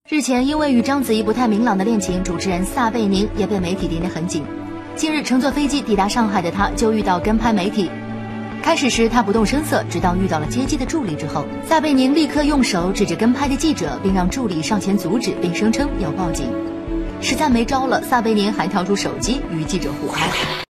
日前，因为与章子怡不太明朗的恋情，主持人撒贝宁也被媒体盯得很紧。近日，乘坐飞机抵达上海的他，就遇到跟拍媒体。开始时他不动声色，直到遇到了接机的助理之后，撒贝宁立刻用手指着跟拍的记者，并让助理上前阻止，并声称要报警。实在没招了，撒贝宁还掏出手机与记者互拍。